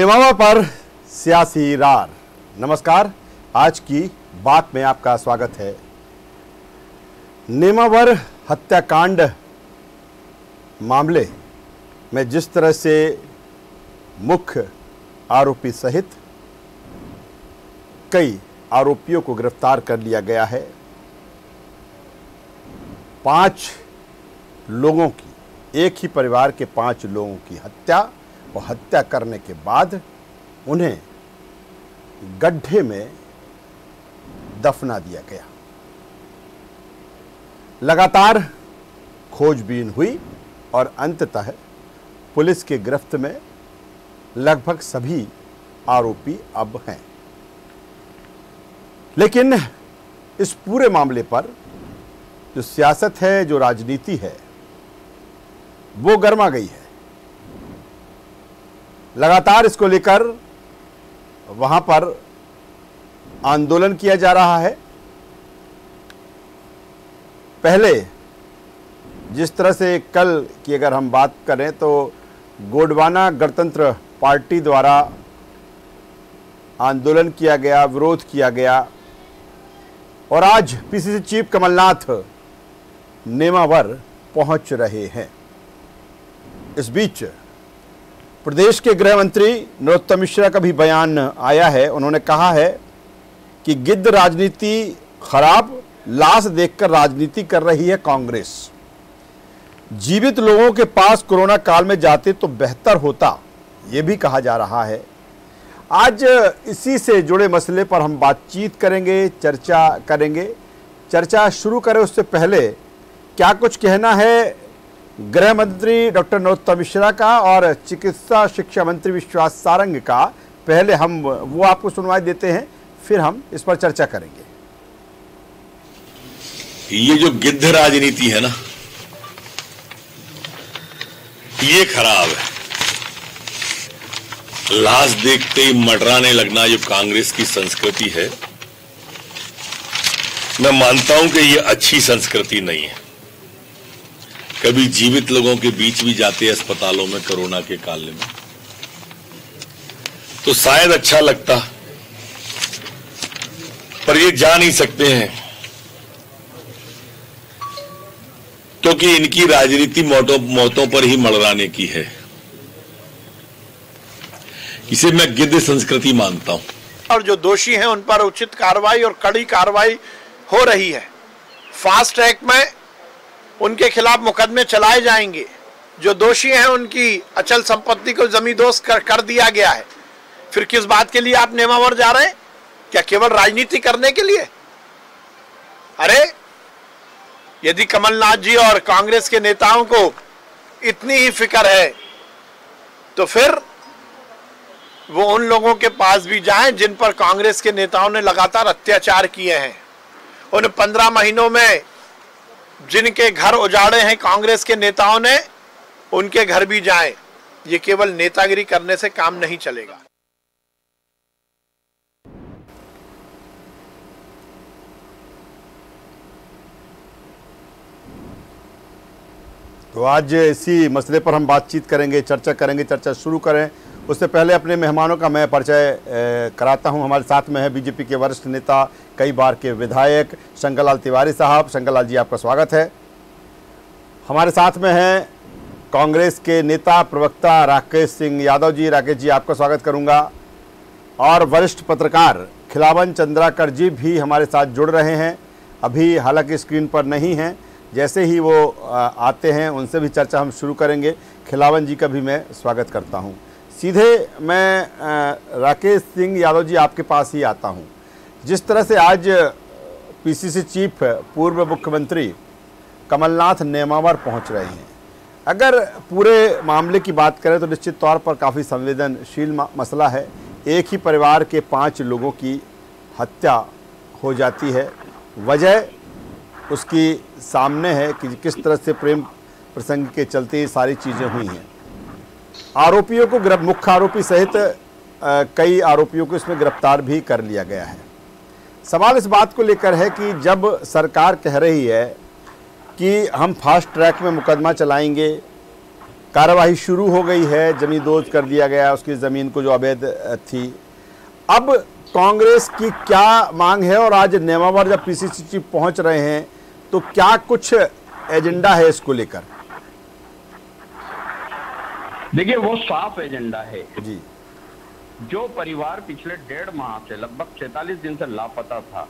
नेमावर पर सियासी रार। नमस्कार, आज की बात में आपका स्वागत है। नेमावर हत्याकांड मामले में जिस तरह से मुख्य आरोपी सहित कई आरोपियों को गिरफ्तार कर लिया गया है, 5 लोगों की, एक ही परिवार के 5 लोगों की हत्या और हत्या करने के बाद उन्हें गड्ढे में दफना दिया गया। लगातार खोजबीन हुई और अंततः पुलिस के गिरफ्त में लगभग सभी आरोपी अब हैं। लेकिन इस पूरे मामले पर जो सियासत है, जो राजनीति है, वो गर्मा गई है। लगातार इसको लेकर वहां पर आंदोलन किया जा रहा है। पहले जिस तरह से कल की अगर हम बात करें तो गोंडवाना गणतंत्र पार्टी द्वारा आंदोलन किया गया, विरोध किया गया और आज पीसीसी चीफ कमलनाथ नेमावर पहुंच रहे हैं। इस बीच प्रदेश के गृह मंत्री नरोत्तम मिश्रा का भी बयान आया है। उन्होंने कहा है कि गिद्ध राजनीति खराब, लाश देखकर राजनीति कर रही है कांग्रेस। जीवित लोगों के पास कोरोना काल में जाते तो बेहतर होता, ये भी कहा जा रहा है। आज इसी से जुड़े मसले पर हम बातचीत करेंगे, चर्चा करेंगे। चर्चा शुरू करें उससे पहले क्या कुछ कहना है गृह मंत्री डॉक्टर नरोत्तम मिश्रा का और चिकित्सा शिक्षा मंत्री विश्वास सारंग का, पहले हम वो आपको सुनवाई देते हैं, फिर हम इस पर चर्चा करेंगे। ये जो गिद्ध राजनीति है ना, ये खराब है। लाश देखते ही मडराने लगना जो कांग्रेस की संस्कृति है, मैं मानता हूं कि ये अच्छी संस्कृति नहीं है। कभी जीवित लोगों के बीच भी जाते हैं अस्पतालों में कोरोना के काल में, तो शायद अच्छा लगता, पर ये जा नहीं सकते हैं क्योंकि इनकी राजनीति मौतों पर ही मड़राने की है। इसे मैं गिद्ध संस्कृति मानता हूं। और जो दोषी हैं उन पर उचित कार्रवाई और कड़ी कार्रवाई हो रही है। फास्ट ट्रैक में उनके खिलाफ मुकदमे चलाए जाएंगे। जो दोषी हैं उनकी अचल संपत्ति को जमींदोज कर दिया गया है। फिर किस बात के लिए आप नेमावर जा रहे हैं? क्या केवल राजनीति करने के लिए? अरे यदि कमलनाथ जी और कांग्रेस के नेताओं को इतनी ही फिक्र है तो फिर वो उन लोगों के पास भी जाएं जिन पर कांग्रेस के नेताओं ने लगातार अत्याचार किए हैं। उन 15 महीनों में जिनके घर उजाड़े हैं कांग्रेस के नेताओं ने, उनके घर भी जाएं। ये केवल नेतागिरी करने से काम नहीं चलेगा। तो आज इसी मसले पर हम बातचीत करेंगे, चर्चा करेंगे। चर्चा शुरू करें उससे पहले अपने मेहमानों का मैं परिचय कराता हूं। हमारे साथ में है बीजेपी के वरिष्ठ नेता, कई बार के विधायक शंकर लाल तिवारी साहब। शंकर लाल जी, आपका स्वागत है। हमारे साथ में हैं कांग्रेस के नेता प्रवक्ता राकेश सिंह यादव जी। राकेश जी, आपका स्वागत करूंगा। और वरिष्ठ पत्रकार खिलावन चंद्राकर जी भी हमारे साथ जुड़ रहे हैं। अभी हालांकि स्क्रीन पर नहीं हैं, जैसे ही वो आते हैं उनसे भी चर्चा हम शुरू करेंगे। खिलावन जी का भी मैं स्वागत करता हूं। सीधे मैं राकेश सिंह यादव जी आपके पास ही आता हूं। जिस तरह से आज पीसीसी चीफ पूर्व मुख्यमंत्री कमलनाथ नेमावर पहुंच रहे हैं, अगर पूरे मामले की बात करें तो निश्चित तौर पर काफ़ी संवेदनशील मसला है। एक ही परिवार के 5 लोगों की हत्या हो जाती है। वजह उसकी सामने है कि किस तरह से प्रेम प्रसंग के चलते ये सारी चीज़ें हुई हैं। आरोपियों को मुख्य आरोपी सहित कई आरोपियों को इसमें गिरफ्तार भी कर लिया गया है। सवाल इस बात को लेकर है कि जब सरकार कह रही है कि हम फास्ट ट्रैक में मुकदमा चलाएंगे कार्यवाही शुरू हो गई है, जमींदोज कर दिया गया उसकी ज़मीन को जो अवैध थी। अब कांग्रेस की क्या मांग है और आज नेमावर जब पीसीसी चीफ पहुंच रहे हैं तो क्या कुछ एजेंडा है इसको लेकर? देखिए, वो साफ एजेंडा है जी। जो परिवार पिछले 1.5 माह से लगभग 46 दिन से लापता था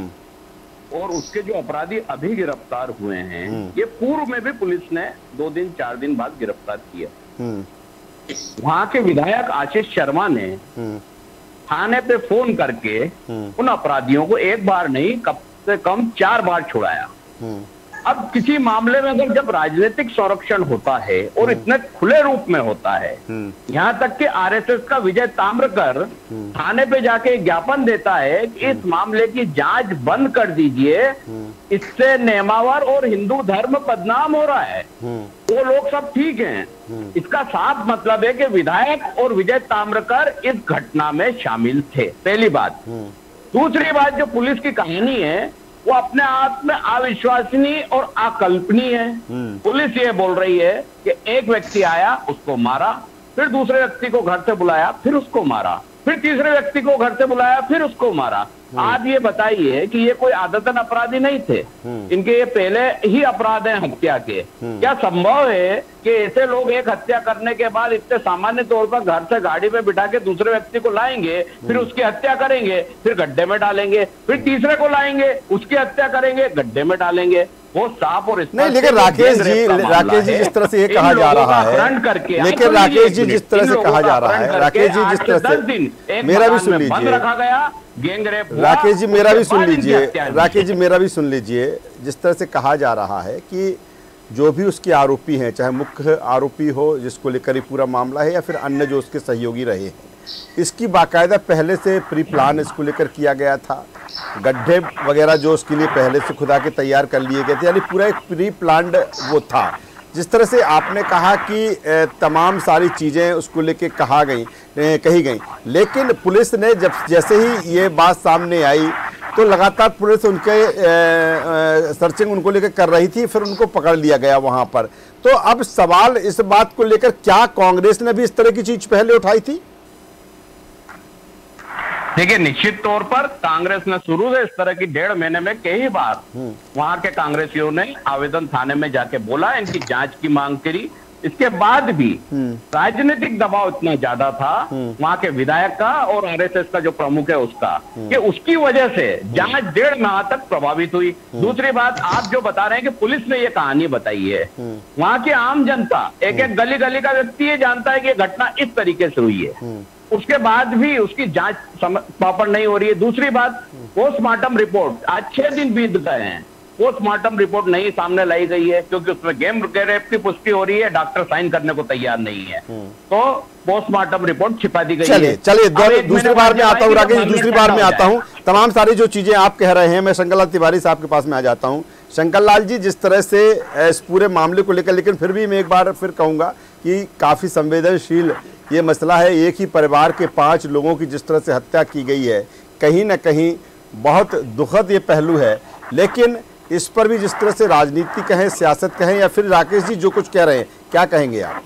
और उसके जो अपराधी अभी गिरफ्तार हुए हैं, ये पूर्व में भी पुलिस ने 2 दिन 4 दिन बाद गिरफ्तार किया। वहां के विधायक आशीष शर्मा ने थाने पे फोन करके उन अपराधियों को एक बार नहीं, कम से कम 4 बार छुड़ाया। अब किसी मामले में अगर जब राजनीतिक संरक्षण होता है और इतने खुले रूप में होता है, यहाँ तक कि आरएसएस का विजय ताम्रकर थाने पे जाके ज्ञापन देता है कि इस मामले की जांच बंद कर दीजिए, इससे नेमावर और हिंदू धर्म बदनाम हो रहा है, वो लोग सब ठीक हैं। इसका साफ मतलब है कि विधायक और विजय ताम्रकर इस घटना में शामिल थे, पहली बात। दूसरी बात, जो पुलिस की कहानी है वो अपने आप में अविश्वसनीय और अकल्पनीय है। पुलिस ये बोल रही है कि एक व्यक्ति आया, उसको मारा, फिर दूसरे व्यक्ति को घर से बुलाया, फिर उसको मारा, फिर तीसरे व्यक्ति को घर से बुलाया, फिर उसको मारा। आप ये बताइए कि ये कोई आदतन अपराधी नहीं थे, इनके ये पहले ही अपराध हैं हत्या के। क्या संभव है कि ऐसे लोग एक हत्या करने के बाद इतने सामान्य तौर पर घर से गाड़ी में बिठा के दूसरे व्यक्ति को लाएंगे, फिर उसकी हत्या करेंगे, फिर गड्ढे में डालेंगे, फिर तीसरे को लाएंगे, उसकी हत्या करेंगे, गड्ढे में डालेंगे? वो साफ और नहीं, लेकिन राकेश जी जिस तरह से ये कहा जा रहा है, लेकिन राकेश जी जिस तरह से कहा जा रहा है, राकेश जी जिस तरह से, मेरा भी सुन लीजिए रखा गया, गैंगरेप, राकेश जी मेरा भी सुन लीजिए, राकेश जी मेरा भी सुन लीजिए। जिस तरह से कहा जा रहा है कि जो भी उसके आरोपी हैं, चाहे मुख्य आरोपी हो जिसको लेकर ये पूरा मामला है, या फिर अन्य जो उसके सहयोगी रहे हैं, इसकी बाकायदा पहले से प्री प्लान इसको लेकर किया गया था। गड्ढे वगैरह जो उसके लिए पहले से खुदा के तैयार कर लिए गए थे, यानी पूरा एक प्री प्लान्ड वो था। जिस तरह से आपने कहा कि तमाम सारी चीज़ें उसको लेके कही गई, लेकिन पुलिस ने जैसे ही ये बात सामने आई तो लगातार पुलिस उनके सर्चिंग उनको लेकर कर रही थी, फिर उनको पकड़ लिया गया वहाँ पर। तो अब सवाल इस बात को लेकर, क्या कांग्रेस ने भी इस तरह की चीज पहले उठाई थी? देखिए, निश्चित तौर पर कांग्रेस ने शुरू से इस तरह की 1.5 महीने में कई बार वहां के कांग्रेसियों ने आवेदन थाने में जाके बोला, इनकी जांच की मांग करी। इसके बाद भी राजनीतिक दबाव इतना ज्यादा था वहां के विधायक का और आरएसएस का जो प्रमुख है उसका, कि उसकी वजह से जांच 1.5 माह तक प्रभावित हुई। दूसरी बात, आप जो बता रहे हैं कि पुलिस ने ये कहानी बताई है, वहां की आम जनता, एक गली गली का व्यक्ति ये जानता है कि घटना इस तरीके से हुई है, उसके बाद भी उसकी जांच प्रॉपर नहीं हो रही है। दूसरी बात, पोस्टमार्टम रिपोर्ट आज 6 दिन बीत गए हैं, पोस्टमार्टम रिपोर्ट नहीं सामने लाई गई है, क्योंकि उसमें गैंगरेप की पुष्टि हो रही है, डॉक्टर साइन करने को तैयार नहीं है, तो पोस्टमार्टम रिपोर्ट छिपा दी गई है। चलिए दूसरी बार में आता हूँ राकेश, दूसरी बार में आता हूँ। तमाम सारी जो चीजें आप कह रहे हैं, मैं शंकर लाल तिवारी साहब के पास में आ जाता हूँ। शंकर लाल जी, जिस तरह से इस पूरे मामले को लेकर, लेकिन फिर भी मैं एक बार फिर कहूँगा कि काफ़ी संवेदनशील ये मसला है। एक ही परिवार के 5 लोगों की जिस तरह से हत्या की गई है, कहीं ना कहीं बहुत दुखद ये पहलू है। लेकिन इस पर भी जिस तरह से राजनीति कहें, सियासत कहें, या फिर राकेश जी जो कुछ कह रहे हैं, क्या कहेंगे आप?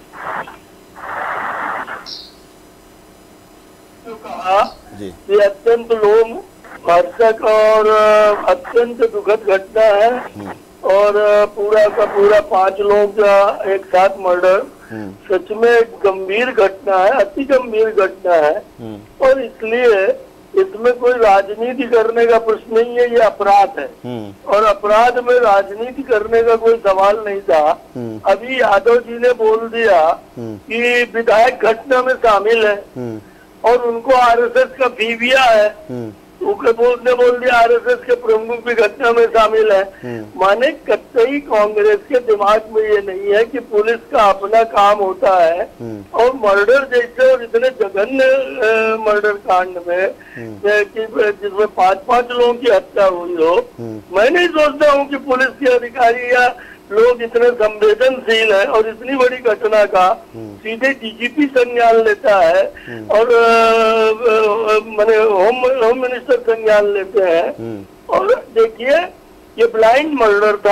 जो कहा जी, ये अत्यंत लोमहर्षक और अत्यंत दुखद घटना है, और पूरा का पूरा 5 लोग का एक साथ मर्डर सच में एक गंभीर घटना है, अति गंभीर घटना है। और इसलिए इसमें कोई राजनीति करने का प्रश्न नहीं है, ये अपराध है, और अपराध में राजनीति करने का कोई सवाल नहीं था। अभी यादव जी ने बोल दिया कि विधायक घटना में शामिल है और उनको आरएसएस का बीविया है, उसने बोल दिया आरएसएस के प्रमुख भी घटना में शामिल है। माने कतई कांग्रेस के दिमाग में ये नहीं है कि पुलिस का अपना काम होता है, और मर्डर जैसे और इतने जघन्य मर्डर कांड में जिसमें 5-5 लोगों की हत्या हुई हो, मैं नहीं सोचता हूँ कि पुलिस के अधिकारी या लोग इतने संवेदनशील हैं और इतनी बड़ी घटना का सीधे डीजीपी संज्ञान लेता है और माने होम मिनिस्टर संज्ञान लेते हैं। और देखिए, ये ब्लाइंड मर्डर था,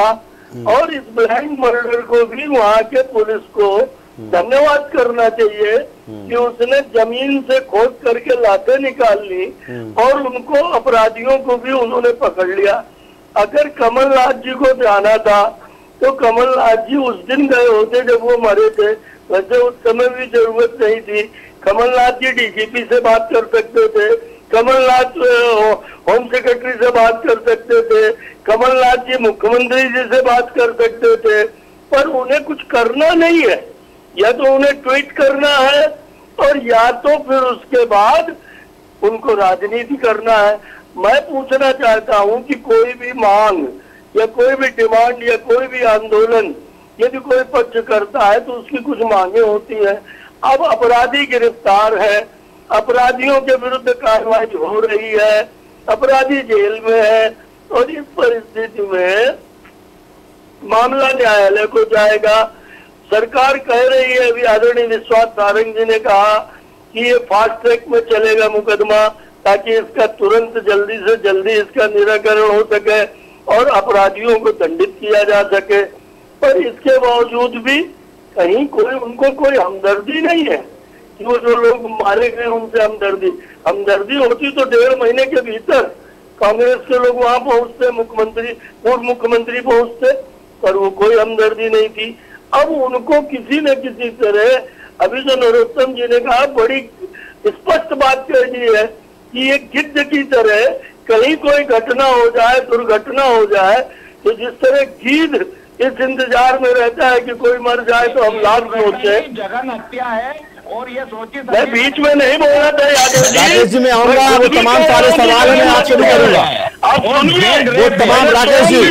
और इस ब्लाइंड मर्डर को भी वहाँ के पुलिस को धन्यवाद करना चाहिए कि उसने जमीन से खोद करके लाशें निकाल ली और उनको अपराधियों को भी उन्होंने पकड़ लिया। अगर कमलनाथ जी को जाना था तो कमलनाथ जी उस दिन गए होते जब वो मरे थे, वैसे उस समय भी जरूरत नहीं थी। कमलनाथ जी डीजीपी से बात कर सकते थे, कमलनाथ होम सेक्रेटरी से बात कर सकते थे, कमलनाथ जी मुख्यमंत्री जी से बात कर सकते थे, पर उन्हें कुछ करना नहीं है। या तो उन्हें ट्वीट करना है और या तो फिर उसके बाद उनको राजनीति करना है। मैं पूछना चाहता हूं कि कोई भी मांग या कोई भी डिमांड या कोई भी आंदोलन यदि कोई पक्ष करता है तो उसकी कुछ मांगे होती हैं। अब अपराधी गिरफ्तार है, अपराधियों के विरुद्ध कार्रवाई हो रही है, अपराधी जेल में है और इस परिस्थिति में मामला न्यायालय को जाएगा। सरकार कह रही है, अभी आदरणीय विश्वास सारंग जी ने कहा कि ये फास्ट ट्रैक में चलेगा मुकदमा ताकि इसका तुरंत जल्दी से जल्दी इसका निराकरण हो सके और अपराधियों को दंडित किया जा सके। पर इसके बावजूद भी कहीं उनको कोई हमदर्दी नहीं है कि वो जो लोग मारे गए उनसे हमदर्दी होती तो 1.5 महीने के भीतर कांग्रेस के लोग वहां पहुंचते, पूर्व मुख्यमंत्री पहुंचते, पर वो कोई हमदर्दी नहीं थी। अब उनको किसी न किसी तरह, अभी जो नरोत्तम जी ने कहा, बड़ी स्पष्ट बात कह दी है कि ये गिद्ध की तरह कहीं कोई घटना हो जाए, दुर्घटना हो जाए, तो जिस तरह गिद्ध इस इंतजार में रहता है कि कोई मर जाए तो हम लाश सोचे। जगन हत्या है और ये सोचिए, मैं बीच में नहीं बोलना था राकेश जी, मैं आऊंगा, वो तमाम सारे सवाल मैं आपसे भी करूंगा। आप सुनिए, वो तमाम राकेश जी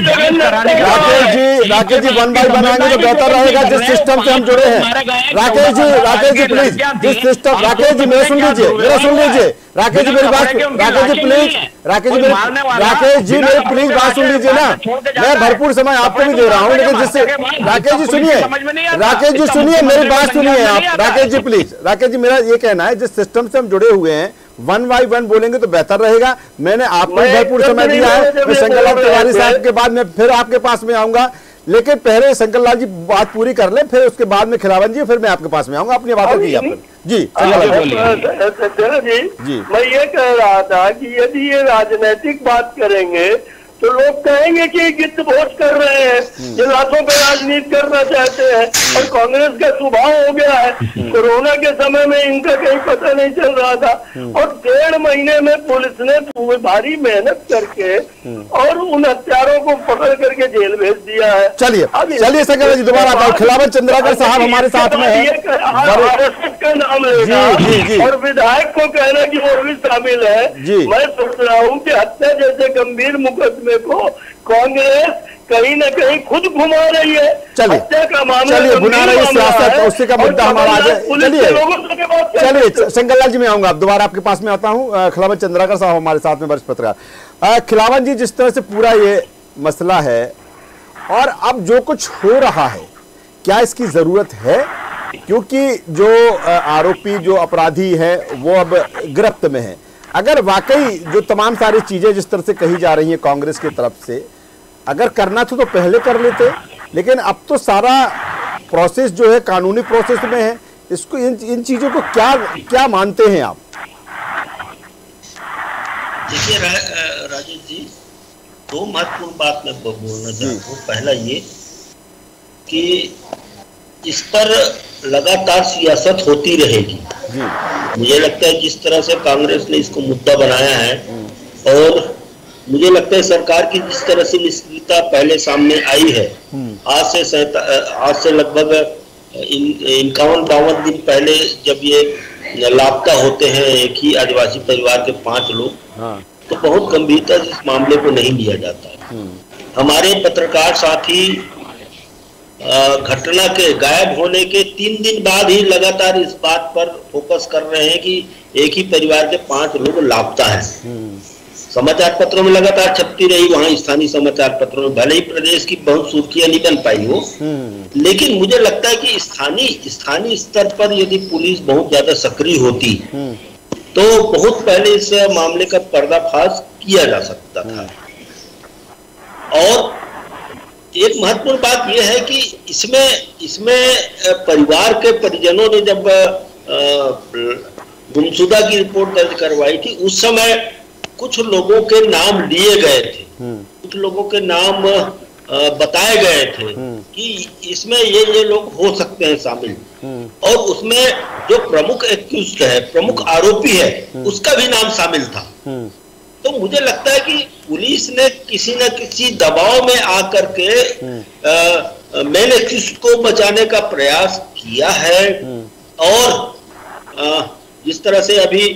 वन बाय बनाएंगे तो बेहतर रहेगा जिस सिस्टम से हम जुड़े हैं। राकेश जी प्लीज, जिस सिस्टम, राकेश जी मेरा सुन लीजिए, राकेश जी मेरी बात, राकेश जी प्लीज, राकेश जी मेरी प्लीज बात सुन लीजिए ना। मैं भरपूर समय आपको भी दे रहा हूँ, लेकिन जिससे, राकेश जी सुनिए मेरी बात सुनिए आप। राकेश जी प्लीज, राकेश जी मेरा ये कहना है, जिस सिस्टम से हम जुड़े हुए हैं 1 बाय 1 बोलेंगे तो बेहतर रहेगा। मैंने आपको भरपूर समय दिया है, मैं शंकरलाल तिवारी साहब के बाद मैं फिर आपके पास में आऊंगा, लेकिन पहले शंकरलाल जी बात पूरी कर ले, फिर उसके बाद में खिलावन जी, फिर मैं आपके पास में आऊंगा। अपनी बातों की जी जी, मैं ये कह रहा था कि यदि ये राजनीतिक बात करेंगे तो लोग कहेंगे कि गिद्ध भोज कर रहे हैं, ये लाशों पे राजनीति करना चाहते हैं और कांग्रेस का स्वभाव हो गया है। कोरोना के समय में इनका कहीं पता नहीं चल रहा था और 1.5 महीने में पुलिस ने भारी मेहनत करके और उन हत्यारों को पकड़ करके जेल भेज दिया है। चलिए शंकर जी दोबारा खिलावन चंद्राकर साहब हमारे साथ में है, RSS का नाम लेगा और विधायक को कहना कि वो भी शामिल है। मैं सोच रहा हूँ कि हत्या जैसे गंभीर मुकदमे को कांग्रेस कहीं न कहीं खुद घुमा रही है। चलिए बुना रही है सियासत, उसी का मुद्दा हमारा आज है। चलिए शंकरलाल जी मैं आऊंगा, अब दोबारा आपके पास में आता हूं। खिलावन चंद्राकर साहब हमारे साथ में, वरिष्ठ पत्रकार। खिलावन जी, जिस तरह से पूरा ये मसला है और अब जो कुछ हो रहा है, क्या इसकी जरूरत है? क्योंकि जो आरोपी, जो अपराधी है, वो अब गिरफ्त में है। अगर वाकई जो तमाम सारी चीजें जिस तरह से कही जा रही हैं कांग्रेस की तरफ से, अगर करना था तो पहले कर लेते, लेकिन अब तो सारा प्रोसेस जो है कानूनी प्रोसेस में है। इसको इन चीजों को क्या मानते हैं आप? देखिए राजेश जी, 2 महत्वपूर्ण बात मैं बोलना चाहता हूँ। पहला ये कि इस पर लगातार सियासत होती रहेगी। मुझे लगता है जिस तरह से कांग्रेस ने इसको मुद्दा बनाया है और मुझे लगता है सरकार की जिस तरह से निष्क्रियता पहले सामने आई है, आज से लगभग 51-52 दिन पहले जब ये लापता होते हैं एक ही आदिवासी परिवार के 5 लोग, तो बहुत गंभीरता से इस मामले को नहीं लिया जाता। हमारे पत्रकार साथी घटना के गायब होने के 3 दिन बाद ही लगातार इस बात पर फोकस कर रहे हैं कि एक ही परिवार के 5 लोग लापता हैं। समाचार पत्रों में लगातार छपती रही, वहां स्थानीय समाचार पत्रों में, भले ही प्रदेश की बहुत सुर्खियां नहीं बन पाई हो, लेकिन मुझे लगता है कि स्थानीय स्तर पर यदि पुलिस बहुत ज्यादा सक्रिय होती तो बहुत पहले इस मामले का पर्दाफाश किया जा सकता था। और एक महत्वपूर्ण बात यह है कि इसमें परिवार के परिजनों ने जब गुमशुदा की रिपोर्ट दर्ज करवाई थी, उस समय कुछ लोगों के नाम लिए गए थे, कुछ लोगों के नाम बताए गए थे कि इसमें ये लोग हो सकते हैं शामिल, और उसमें जो प्रमुख एक्यूज्ड है, प्रमुख आरोपी है, उसका भी नाम शामिल था। तो मुझे लगता है कि पुलिस ने किसी न किसी दबाव में आकर के मेन एक्यूज्ड को बचाने का प्रयास किया है। और जिस तरह से अभी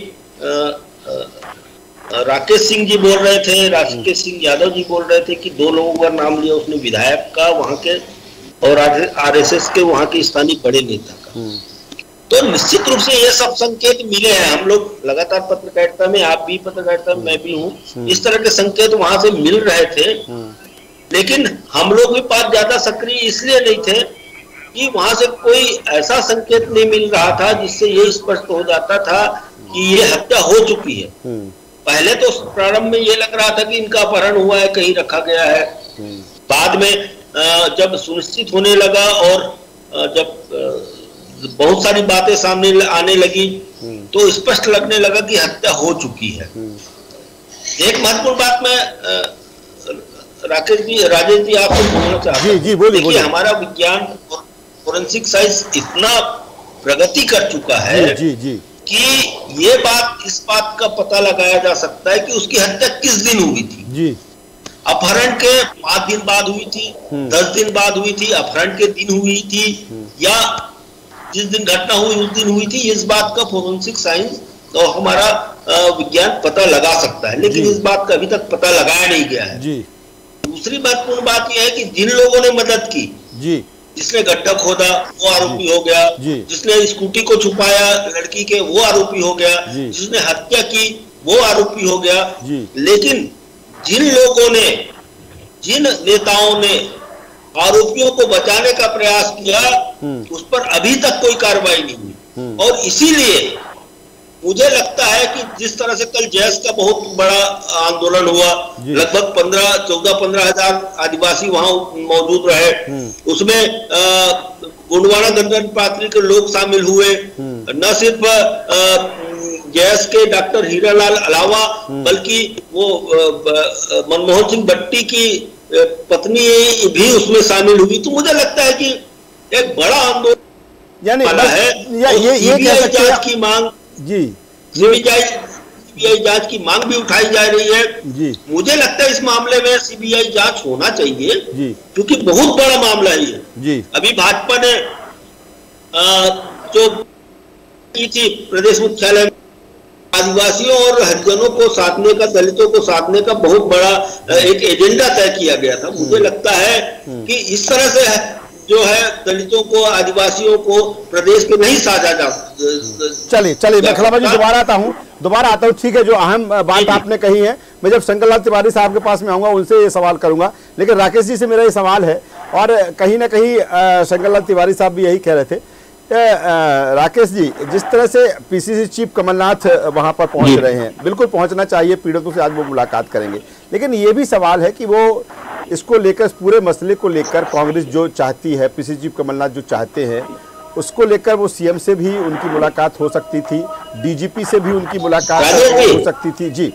राकेश सिंह जी बोल रहे थे, राकेश सिंह यादव जी बोल रहे थे कि 2 लोगों का नाम लिया उसने, विधायक का वहां के और आरएसएस के वहां के स्थानीय बड़े नेता का। तो निश्चित रूप से ये सब संकेत मिले हैं। हम लोग लगातार पत्रकारिता में, आप भी पत्रकारिता में, मैं भी हूँ, इस तरह के संकेत वहां से मिल रहे थे। लेकिन हम लोग भी पास ज्यादा सक्रिय इसलिए नहीं थे कि वहां से कोई ऐसा संकेत नहीं मिल रहा था जिससे ये स्पष्ट हो जाता था कि ये हत्या हो चुकी है। पहले तो प्रारंभ में ये लग रहा था कि इनका अपहरण हुआ है, कहीं रखा गया है। बाद में जब सुनिश्चित होने लगा और जब बहुत saari बातें सामने आने लगी तो स्पष्ट लगने लगा कि हत्या हो चुकी है। एक महत्वपूर्ण बात मैं राजेश जी आपको बोलना चाहता हूँ। जी बोलिए। देखिए, हमारा विज्ञान और फोरेंसिक साइंस इतना प्रगति कर चुका है कि ये इस बात का पता लगाया जा सकता है कि उसकी हत्या किस दिन हुई थी। अपहरण के 5 दिन बाद हुई थी, 10 दिन बाद हुई थी, अपहरण के दिन हुई थी, या जिस दिन घटना हुई उस दिन हुई थी। इस बात का फोरेंसिक साइंस और हमारा विज्ञान पता लगा सकता है, लेकिन इस बात का अभी तक पता लगाया नहीं गया है। दूसरी महत्वपूर्ण बात यह है कि जिन लोगों ने मदद की, जिसने गड्ढा खोदा वो आरोपी हो गया, जिसने स्कूटी को छुपाया लड़की के वो आरोपी हो गया, जिसने हत्या की वो आरोपी हो गया। लेकिन जिन लोगों ने, जिन नेताओं ने आरोपियों को बचाने का प्रयास किया, उस पर अभी तक कोई कार्रवाई नहीं हुई। और इसीलिए मुझे लगता है कि जिस तरह से कल जैश का बहुत बड़ा आंदोलन हुआ, लगभग 14-15 हजार आदिवासी वहां मौजूद रहे, उसमें गोंडवाना गणतंत्र पार्टी के लोग शामिल हुए। न सिर्फ जैश के डॉक्टर हीरालाल अलावा, बल्कि वो मनमोहन सिंह भट्टी की पत्नी भी उसमें शामिल हुई। तो मुझे लगता है कि एक बड़ा आंदोलन है। ये जांच की मांग, सीबीआई जांच की मांग भी उठाई जा रही है। मुझे लगता है इस मामले में सीबीआई जांच होना चाहिए, क्योंकि बहुत बड़ा मामला है ये। अभी भाजपा ने जो की थी प्रदेश मुख्यालय में, आदिवासियों और हरिजनों को साधने का, दलितों को साधने का बहुत बड़ा एक एजेंडा तय किया गया था। मुझे लगता है कि इस तरह से जो है दलितों को, आदिवासियों को प्रदेश में नहीं साझा जा। चलिए मैं खलाबा जी दोबारा आता हूँ। ठीक है, जो अहम बात आपने कही है, मैं जब शंकर लाल तिवारी साहब के पास में आऊंगा उनसे ये सवाल करूंगा, लेकिन राकेश जी से मेरा ये सवाल है, और कहीं ना कहीं शंकर लाल तिवारी साहब भी यही कह रहे थे। राकेश जी, जिस तरह से पीसीसी चीफ कमलनाथ वहां पर पहुंच रहे हैं, बिल्कुल पहुंचना चाहिए, पीड़ितों से आज वो मुलाकात करेंगे, लेकिन ये भी सवाल है कि वो इसको लेकर, पूरे मसले को लेकर कांग्रेस जो चाहती है, पीसीसी चीफ कमलनाथ जो चाहते हैं, उसको लेकर वो सीएम से भी उनकी मुलाकात हो सकती थी, डीजीपी से भी उनकी मुलाकात हो सकती थी। जी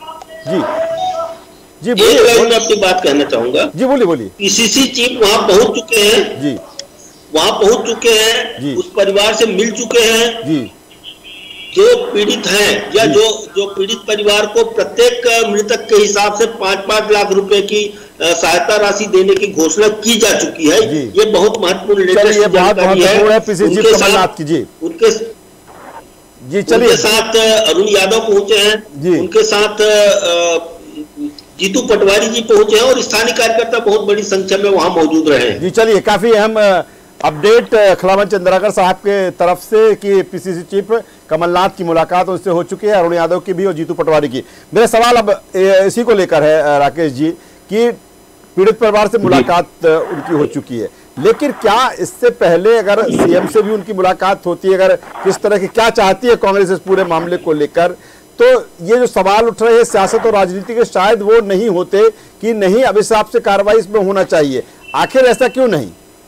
बोलिए। मैं अपनी बात कहना चाहूंगा। जी बोलिए। पीसीसी चीफ वहां पहुंच चुके हैं, वहां पहुंच चुके हैं, उस परिवार से मिल चुके हैं जो पीड़ित हैं, या जो पीड़ित परिवार को प्रत्येक मृतक के हिसाब से 5-5 लाख रुपए की सहायता राशि देने की घोषणा की जा चुकी है। ये बहुत महत्वपूर्ण लेटेस्ट जानकारी है। उनके साथ अरुण यादव पहुंचे हैं, उनके साथ जीतू पटवारी जी पहुंचे हैं, और स्थानीय कार्यकर्ता बहुत बड़ी संख्या में वहां मौजूद रहे हैं। जी चलिए, काफी अहम अपडेट खलावन चंद्राकर साहब के तरफ से कि पीसीसी चीफ कमलनाथ की मुलाकात उनसे हो चुकी है, अरुण यादव की भी और जीतू पटवारी की। मेरा सवाल अब इसी को लेकर है राकेश जी, कि पीड़ित परिवार से मुलाकात उनकी हो चुकी है, लेकिन क्या इससे पहले अगर सीएम से भी उनकी मुलाकात होती है, अगर किस तरह की क्या चाहती है कांग्रेस इस पूरे मामले को लेकर, तो ये जो सवाल उठ रहे हैं सियासत और राजनीति के, शायद वो नहीं होते कि नहीं अब इस हिसाब से कार्रवाई इसमें होना चाहिए। आखिर ऐसा क्यों नहीं?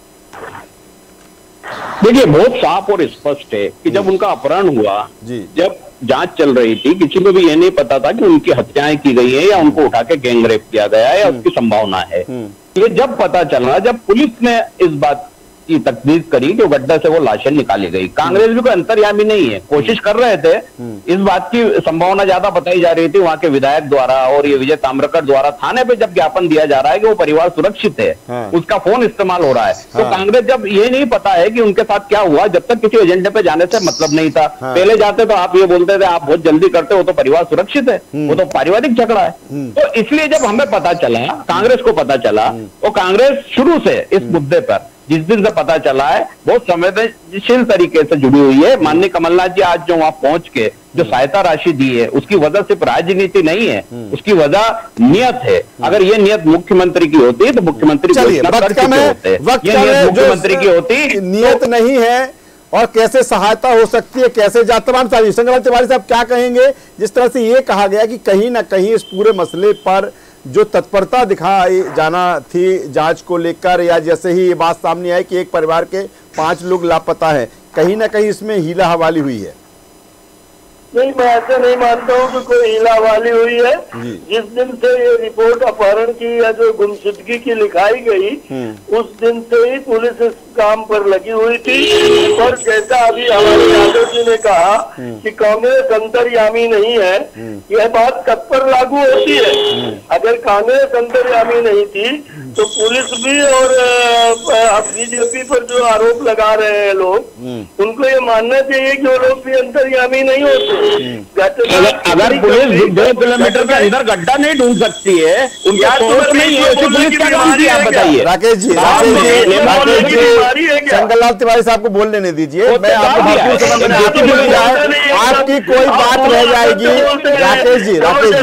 देखिए, बहुत साफ और स्पष्ट है कि जब उनका अपहरण हुआ, जब जांच चल रही थी, किसी को भी ये नहीं पता था कि उनकी हत्याएं की गई है या उनको उठा के गैंगरेप किया गया है या उसकी संभावना है। ये जब पता चला, जब पुलिस ने इस बात की तकदीक करी कि गड्ढा से वो लाशें निकाली गई, कांग्रेस भी कोई अंतर्यामी नहीं है, कोशिश कर रहे थे। इस बात की संभावना ज्यादा बताई जा रही थी वहां के विधायक द्वारा और ये विजय ताम्रकर द्वारा। थाने पे जब ज्ञापन दिया जा रहा है कि वो परिवार सुरक्षित है, उसका फोन इस्तेमाल हो रहा है, तो कांग्रेस जब ये नहीं पता है कि उनके साथ क्या हुआ, जब तक किसी एजेंडे पे जाने से मतलब नहीं था। पहले जाते तो आप ये बोलते थे आप बहुत जल्दी करते हो तो परिवार सुरक्षित है, वो तो पारिवारिक झगड़ा है। तो इसलिए जब हमें पता चला, कांग्रेस को पता चला, तो कांग्रेस शुरू से इस मुद्दे पर जिस दिन से पता चला है बहुत संवेदनशील तरीके से जुड़ी हुई है। माननीय कमलनाथ जी आज जो वहां पहुंच के जो सहायता राशि दी है, उसकी वजह सिर्फ राजनीति नहीं है, उसकी वजह नियत है। अगर ये नियत मुख्यमंत्री की होती तो मुख्यमंत्री मुख्यमंत्री की होती, नियत नहीं है। और कैसे सहायता हो सकती है, कैसे तमाम सारी। शंकरलाल तिवारी साहब क्या कहेंगे जिस तरह से ये कहा गया कि कहीं ना कहीं इस पूरे मसले पर जो तत्परता दिखाई जाना थी जांच को लेकर, या जैसे ही ये बात सामने आई कि एक परिवार के 5 लोग लापता हैं, कहीं ना कहीं इसमें हीला हवाली हुई है? नहीं, मैं ऐसे नहीं मानता हूँ कि कोई हीला हवाली हुई है। जिस दिन से ये रिपोर्ट अपहरण की या जो गुमशुदगी की लिखाई गई, उस दिन से ही पुलिस इस काम पर लगी हुई थी। और जैसा अभी हमारे यादव जी ने कहा कि कांग्रेस अंतर्यामी नहीं है, यह बात तब पर लागू होती है। अगर कांग्रेस अंतर्यामी नहीं थी तो पुलिस भी और बीजेपी पर जो आरोप लगा रहे हैं लोग, उनको ये मानना चाहिए कि वो लोग भी अंतर्यामी नहीं होते। अगर पुलिस 2 किलोमीटर के अंदर गड्ढा नहीं ढूंढ सकती है, उनका सोच नहीं है, तो पुलिस क्या काम की, आप बताइए। राकेश जी, शंकरलाल तिवारी साहब को बोलने नहीं दीजिए। मैं आपकी कोई बात रह जाएगी। राकेश जी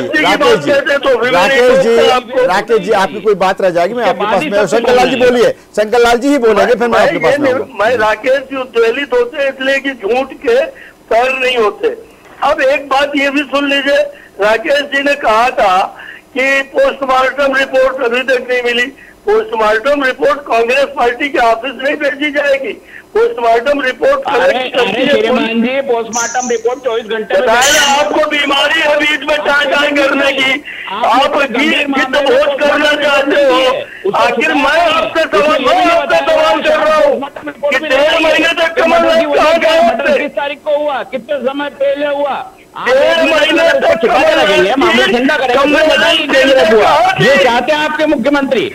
आपकी कोई बात रह जाएगी, मैं आपके पास में। शंकरलाल जी बोलिए, शंकरलाल जी ही बोलेंगे, फिर मैं आपके पास में। मैं राकेश जी उद्वेलित होते हैं इसलिए कि झूठ के पैर नहीं होते। अब एक बात ये भी सुन लीजिए, राकेश जी ने कहा था कि पोस्टमार्टम रिपोर्ट अभी तक नहीं मिली। पोस्टमार्टम रिपोर्ट कांग्रेस पार्टी के ऑफिस में भेजी जाएगी। पोस्टमार्टम रिपोर्ट श्रीमान जी, पोस्टमार्टम रिपोर्ट 24 घंटे में। आपको बीमारी है बीच में टाई करने की, आप वित्तपोष करना चाहते हो। आखिर मैं आपसे सवाल कर रहा हूँ कि 1.5 महीने तक कमलनाथ कहाँ गए? 20 तारीख को हुआ, कितने समय पहले हुआ? 1.5 महीने तक मामला ठंडा करेंगे। ये चाहते हैं आपके मुख्यमंत्री।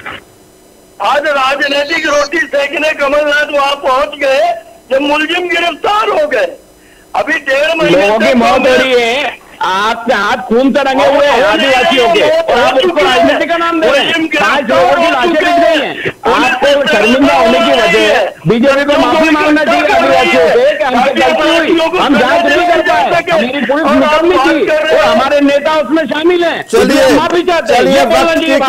आज राजनीतिक रोटी सेकने कमलनाथ वहां पहुंच गए जब मुलजिम गिरफ्तार हो गए। अभी 1.5 महीने लोगों की मौत हो रही है, आपके हाथ खून से रंगे हुए हैं आदिवासियों के, और आप उसको राजनीति का नाम दे रहे हैं। 5 लोगों की लाशें गिर गई हैं। आपको शर्मिंदा होने की वजह बीजेपी को माफी मांगना चाहिए आदिवासियों से कि हमसे गलती हुई, हम जांच नहीं कर पाए, मेरी पुलिस निकलनी थी और हमारे नेता उसमें शामिल हैं। चलिए माफी चाहते हैं। वक्त की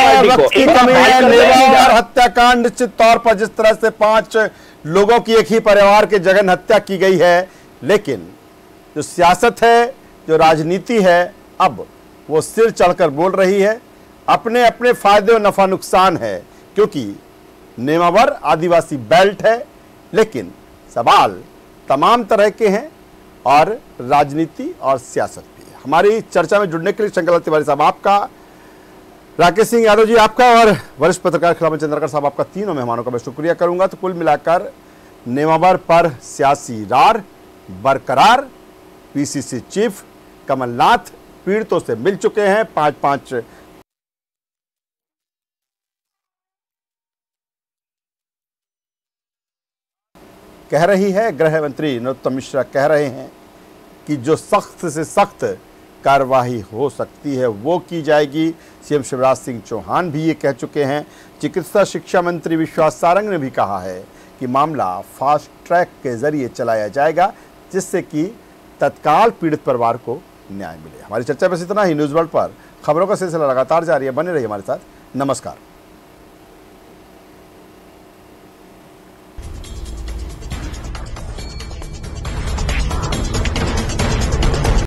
कमी है। नेवार हत्याकांड निश्चित तौर पर जिस तरह से 5 लोगों की एक ही परिवार के जघन्य हत्या की गई है, लेकिन जो सियासत है, जो राजनीति है, अब वो सिर चढ़कर बोल रही है। अपने अपने फायदे और नफा नुकसान है, क्योंकि नेमावर आदिवासी बेल्ट है, लेकिन सवाल तमाम तरह के हैं और राजनीति और सियासत भी। हमारी चर्चा में जुड़ने के लिए शंकरलाल तिवारी साहब आपका, राकेश सिंह यादव जी आपका और वरिष्ठ पत्रकार खिलावन चंद्रकर साहब आपका, तीनों मेहमानों का मैं शुक्रिया करूंगा। तो कुल मिलाकर नेमावर पर सियासी रार बरकरार। पीसीसी चीफ कमलनाथ पीड़ितों से मिल चुके हैं। 5-5 कह रही है, गृह मंत्री नरोत्तम मिश्रा कह रहे हैं कि जो सख्त से सख्त कार्रवाई हो सकती है वो की जाएगी। सीएम शिवराज सिंह चौहान भी ये कह चुके हैं। चिकित्सा शिक्षा मंत्री विश्वास सारंग ने भी कहा है कि मामला फास्ट ट्रैक के जरिए चलाया जाएगा, जिससे कि तत्काल पीड़ित परिवार को न्याय मिले। हमारी चर्चा बस इतना ही। न्यूज़ वर्ल्ड पर खबरों का सिलसिला लगातार जारी है, बने रहिए हमारे साथ। नमस्कार।